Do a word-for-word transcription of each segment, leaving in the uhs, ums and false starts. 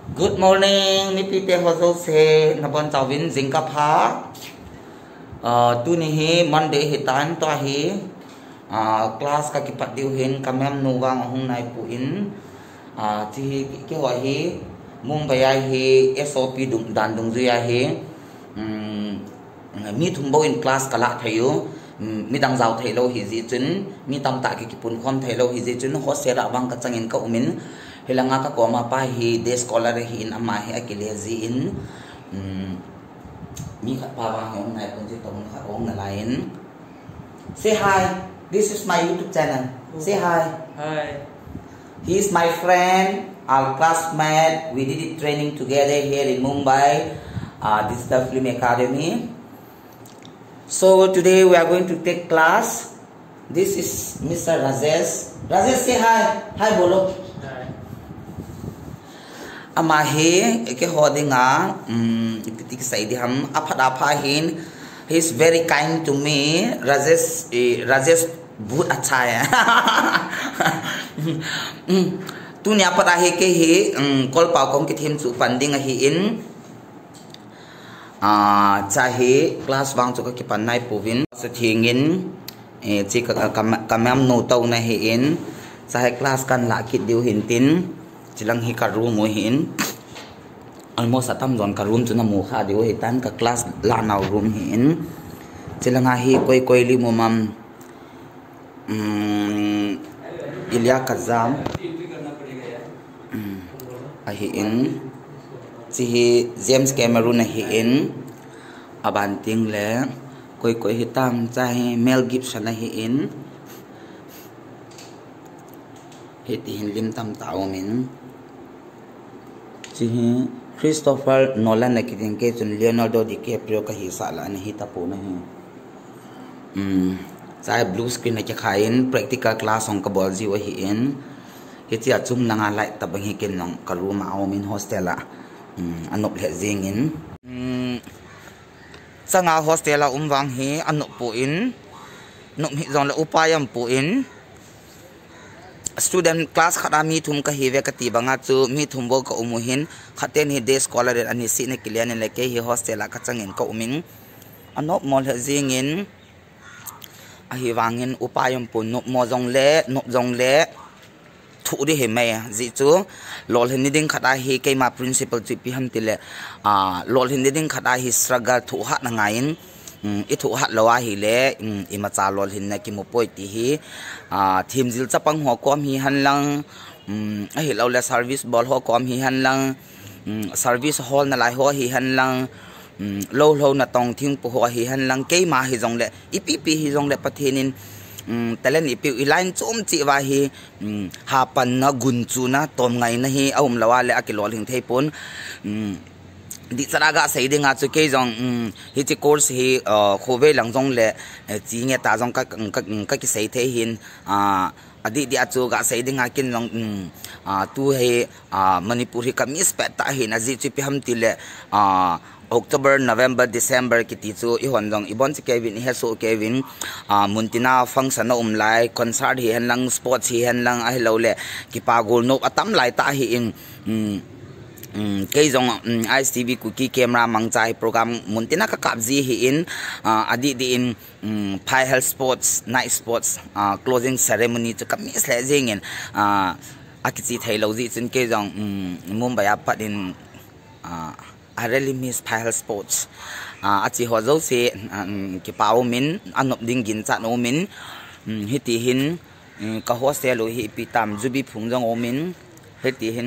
Good morning, ni pite hozo se nabon tawin zingka pha. Tu ni hi Monday hitan to hi class ka kipat diu hin kamem nuwang hung nai pu in. Ti ki ho hi mung bayai hi S O P dung dan dung zuya hi. Mi thumbo in class kala thayu. Mi dang zau thailo hi ji chun mi tam ta ki kipun khom thailo hi ji chun ho se ra wang ka changin ka umin. Hilanga ka koma pa hi de scholar hi in ama hi akile zi in mi khat pa wang hong nai pun ji tong kha ong na lain. Say hi, this is my YouTube channel. Say hi. Hi. He is my friend, our classmate. We did it training together here in Mumbai, uh, this is the Film Academy. So today we are going to take class. This is Mister Rajesh. Rajesh, say hi. Hi bolo. Amahe ke hodinga itik sai di ham aphat apha hin. He is very kind to me. Rajesh Rajesh बहुत अच्छा है. Tu nya pata he ke he kol pau kong ki thim chu funding hi in a chahe class wang chu ka ki pan nai puvin sa thingin e chi ka kamam no to na hi in chahe class kan la ki diu hin tin chilang hi ka room mo hin almost atam zon ka room chu na mu kha diu hi tan ka class la naw room hin chilang hi koi koi li mo mam um Ilya Kazam ahi in chi James Cameron ahi in abanting le koi koi hitam chai Mel Gibson ahi in heti hin lim tam tao min chi Christopher Nolan na kiting ke chun Leonardo DiCaprio ka hi sala na hi tapo na hi um chai blue screen na khain practical class ong ka bol ji wa hi in heti achum nanga lai tabang hi ken nong karuma aw min hostela um anop le jing in um changa hostela umwang hi anop pu in nom hi zong la upayam pu in student class khada mi thum ka hi ve ka ti banga chu mi thum bo ka umuhin khaten hi day scholar ani si ne kilian le ke hi hostela ka changin ka umin anop mol he jing in ahi wangin upayam pu nop mo jong le nop jong le thu di he mai ji chu lol hin ding khada hi ke ma principal chi pi ham tile a lol hin ding khada hi struggle thu ha na ngain i thu ha lawa hi le i ma cha lol hin na ki mo poi ti hi a thim jil chapang ho kom hi han lang a hi lo le service ball ho kom hi han lang service hall na lai ho hi han lang lo lo na tong thing pu ho hi han lang ke ma hi jong le i pi pi hi jong le pathenin talen ipi ilain chom chi wa hi ha pan na gun chu na tom ngai na hi aum lawa le akilol hing theipon di charaga saidinga chu ke jong hi chi course hi khove langjong le chi nge ta jong ka ka ki sei the hin a adi di achu ga saidinga kin long tu he manipur hi kamis pe ta hi na ji chi pi ham ti le a October, November, December kiti chu i hondong ibon si Kevin he so Kevin a muntina function na umlai concert hi han lang sports hi han lang a hello le ki pagol no atam lai ta hi in um ke jong I C T V ku ki camera mangchai program muntina ka kapji hi in adi di in Pai Health Sports night sports closing ceremony chu kamis le jing in akichi thailo ji chin ke jong Mumbai apat in I really miss Pai Health Sports. Achi ho zo se ki pau min anop ding gin cha no min hiti hin ka hostel lo hi pitam jubi phungjong o min hiti hin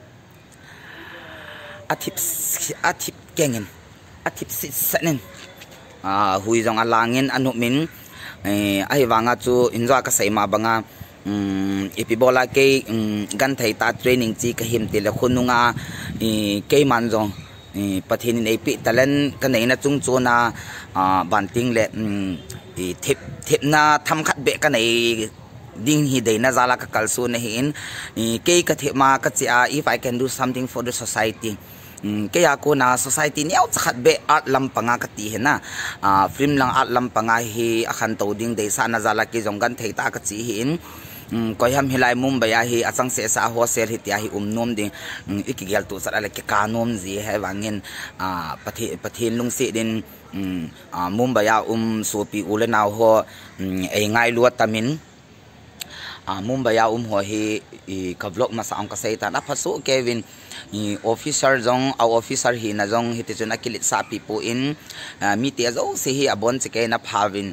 atip atip kengen atip sanen a hui jong alangin anop min ai wanga chu inja ka sai ma banga ipibola ke gan thai ta training chi ka him te le khununga ke man jong pathin nei pi talen ka nei na chung chona banting le thip thip na tham khat be ka nei ding hi dei na zala ka kalsu na hin ke ka the ma ka chi a if I can do something for the society ke ya ko na society ni out khat be art lam panga ka ti hena film lang art lam panga hi akhan to ding dei sa na zala ke jong gan thei ta ka chi hin koi ham hilai Mumbai hi achang se sa hostel hi tia hi umnom ding ikigel tu sara le ke kanom zi he wangin a pathi pathin lung se din Mumbai ya um sopi ule naw ho e ngai luat tamin Mumbai ya um ho hi ka vlog masa ang kasai ta na phasu Kevin i officer jong a officer hi na jong hiti chuna kilit sa pipo in mi te zo se hi abon che ke na phawin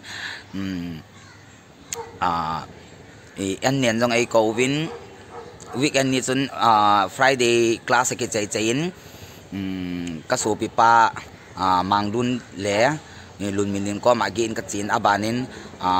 a e an nen jong ai ko win weekend ni chun Friday class ke chai chain ka so pi pa mangdun le ni lun min ko ma gin ka chin abanin a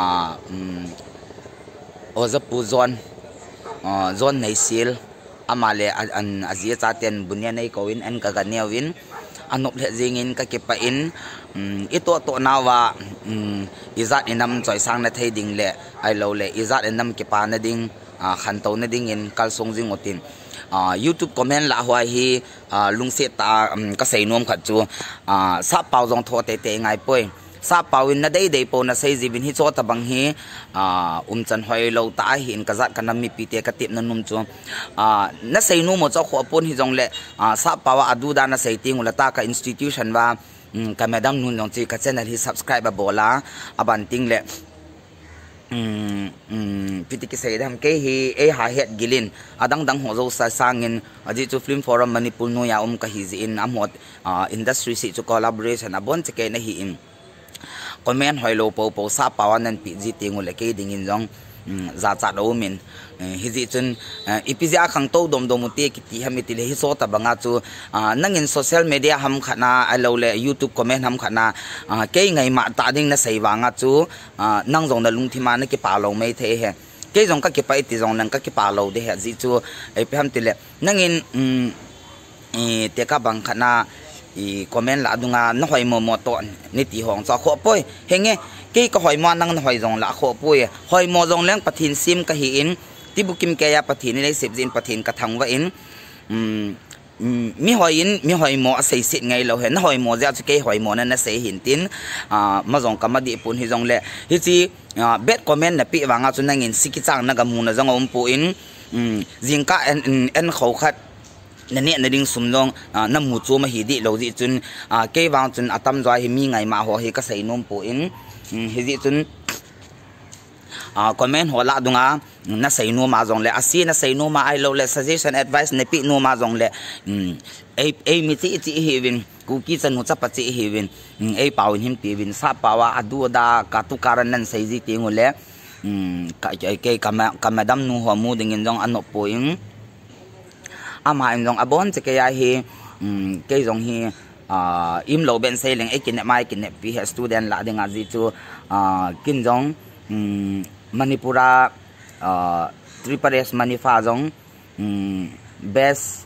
ozapu zone zone nei sil amale an azia chaten bunya nei ko win an ka ga win anop le jingin ka ke pa in ito to nawa izat inam choi sang na thei ding le ai lo le izat inam ke pa na ding khan to na ding in kalsong jing otin YouTube comment la hwa hi lungse ta ka sei nom khat chu sa pau jong tho te te ngai poi sa pawin na dei dei po na sei jibin hi chota bang hi um chan hoi lo ta hi in kazat kanam mi pite ka tip na num chu na sei nu mo cho kho pon hi jong le sa pawa adu da na sei ting ula ta ka institution wa ka madam nun jong chi ka channel hi subscribe ba bola aban ting le um piti ki sei dam ke hi e ha het gilin adang dang ho zo sa sangin aji chu film forum Manipur no ya um ka hi in amot industry si chu collaboration abon che ke na hi in comment hoi lo po po sa pawan nan pi ji tingu le ke ding in jong za cha do min hi ji chun ipizia khang to dom dom te ki ti hami ti le hi so ta banga chu nangin social media ham khana alo le YouTube comment ham khana ke ngai ma ta ding na sei wanga chu nang jong na lung thi ma na ki pa lo mai the he ke jong ka ki pa ti jong nang ka ki pa lo de he ji chu e pe ham ti le nangin e te ka bang khana i comment la dunga na hoi mo mo to ni ti hong cha kho poi henge ke ko hoi mo nang na hoi jong la kho poi hoi mo jong leng pathin sim ka hi in ti bukim ke ya pathin nei sep jin pathin ka thang wa in mi hoi in mi hoi mo sei sit ngai lo he na hoi mo ja chu ke hoi mo na na sei hin tin ma jong ka ma di pun hi jong le hi chi bet comment na pi wanga chu nangin siki chang na ga mu na jong um pu in jingka en en khau khat na ne na ding sum long na mu chu ma hi di lo ji chun ke wang chun atam zwa hi mi ngai ma ho hi ka sei nom pu in hi ji chun comment ho la dunga na sei no ma jong le asi na sei no ma ai lo le suggestion advice ne pi no ma jong le ai ai mi ti ti hi win ku ki chan hu cha pa chi hi win ai pau him pi win sa pawa adu da ka tu karan nan sei ji ti ngule ka ke ka ka madam nu ho mu ding in jong anop pu in ama em jong abon che ke ya hi ke jong hi im lo ben sai leng e kin mai kin pi he student la ding a ji chu kin jong Manipura Tripares Manifa jong best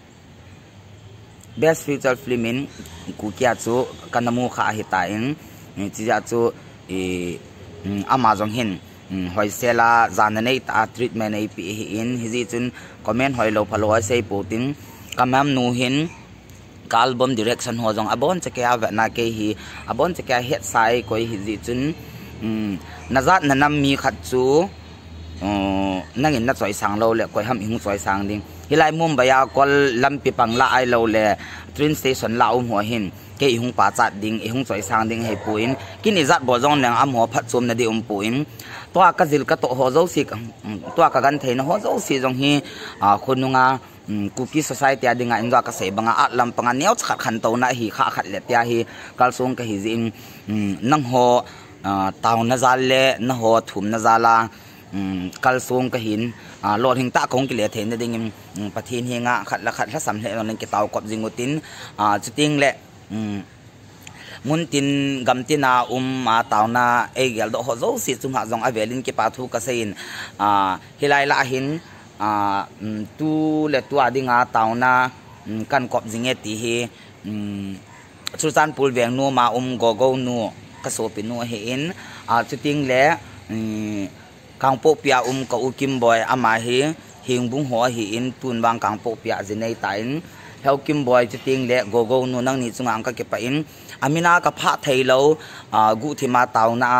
best feature film in ku kya chu kanamu kha hi ta in chi ja chu e ama jong hin hoi sela zananei ta treatment ai pi in hi ji chun comment hoi lo phalo sei putin kamam nu hin album direction ho jong abon che ke ava na ke hi abon che ke het sai koi hi ji chun nazat na nam mi khat chu nangin na choi sang lo le koi ham hing choi sang ding hilai Mumbai ya kol lampi pangla ai lo le train station la um ho hin ke hung pa chat ding e hung choi sang ding he puin kin izat bo jong nang am ho phat chum na di um puin to ka zil ka to ho zo si to ka gan thein ho zo si jong hi khununga cookie society adinga inja ka sei banga atlam panga neu khat khan to na hi kha khat le tia hi kalsung ka hi jin nang ho taw na zal le na ho thum na zala kalsung ka hin lor hing ta kong ki le thein na ding pathin hi nga khat la khat la sam le non ki taw kop jingutin chuting le mun tin gam tina um ma tauna e gel do ho zo si chung ha jong avelin ki pathu ka sein hilai la hin tu le tu adinga tauna kan kop jinge ti hi chuchan pul veng nu ma um go go nu ka so pi nu he in chuting le kang po pia um ka ukim boy ama hi hing bung ho hi in tun bang kang po pia jinei ta in hel kim boy chuting le go go nu nang ni chunga ang ka ke pa in amina ka pha thailo gu thima tauna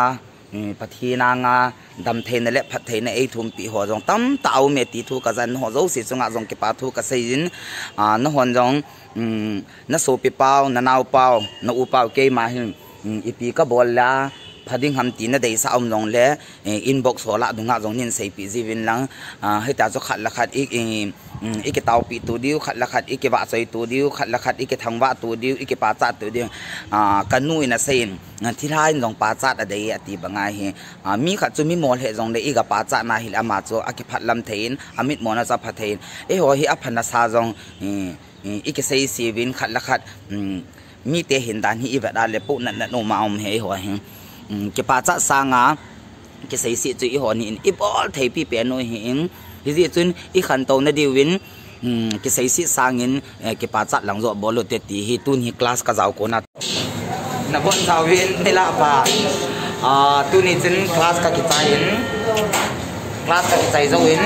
พัทีนางาดำเทนเละพัดเทนไอทุ่มปีหัวจงตั้มตาวเมตีทูกะจันหัวเจ้าสิจงอาจงเก็บปาทูกะเซยินอ่านหัวจงนโซปีเปานนาวเปานอูเปาเกยมาหินอีปีกะบอลละพัดิ้งฮัมตีนได้สาวมลงเละอินบ็อกซ์หัวละดุงอาจงนินเซปีจีวินลังให้ตาจกขัดละขัดอีกอีกเตาปีตัวเดียวขัดละขัดอีกบะใจตัวเดียวขัดละขัดอีกทางวะตัวเดียวอีกปาจัดตัวเดียวกันนุ่ยนะเซนที่ท้ายจงปาจัดอะไรอติบังไงเฮมีขัดจุมีมอลเหจงได้อีกปาจัดนาฮิลอามาโจอากิพัดลำเทนอามิดมอนะจับพัดเทนเอหัวเฮอพันนาซาจงอีกเซย์ซีวินขัดละขัดมีเตหินดานฮีอีแบบอะไรปุ๊นั่นนั่นโนมาอมเฮหัวเฮเก็บปาจัดสางาเก็บเซย์ซีจุยหัวนี่อีบอลเทปีเปียโนเฮงที่ที่จุนอีขันโตนดีวินเก็บเซย์ซีสางินเก็บปาจัดหลังจบบอลลูเตตีฮีตุนฮีคลาสกะเจ้าโกนัดนับวันสาวินไม่ละปาตุนฮีจุนคลาสกะกิจายนคลาสกะกิจายเจ้าวิน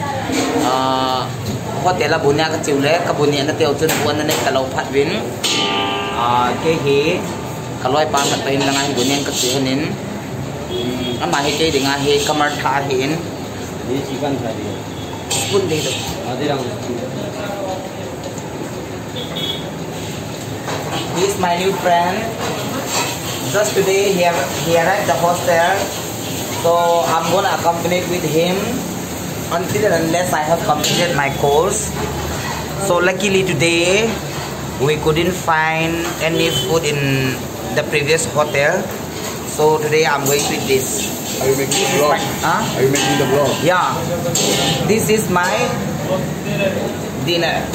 พอเตละบุญญากะจิวเล็กกะบุญญาณเตียวจุนบุญนั่นเองกะเราพัดวินเกฮีกะลอยปามกันไปละงานบุญญากะจิวนินอามาเฮเกดิงาเฮกะมารทาเห็นนี่ชิคันทาดีบุญดีตัวอาดิรัง He's my new friend. Just today he he arrived at the hostel, so I'm gonna accompany with him until and unless I have completed my course. So luckily today we couldn't find any food in the previous hotel. So today I'm going with this. Are you making the vlog? Huh? Are you making the vlog? Yeah. This is my dinner.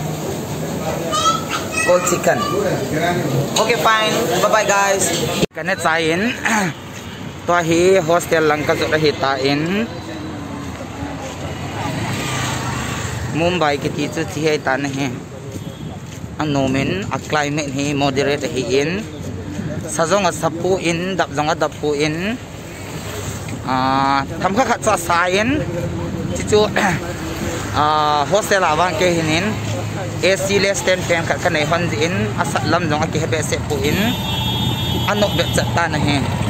Cold chicken. Okay, fine. Bye bye, guys. Kanet sain. Tua hi hostel lang ka so hitain. Mumbai ki ti chu thi hai tan he. Ano men a climate hi moderate hi in. Sajong a sapu in dap jong a dapu in. Ah, tham kha khat sa sain. Chi chu ah hostel awang ke hinin. A C less than ten kat kanai hon in asat lam jong a ki hebe se pu in. Anok be chat ta na he.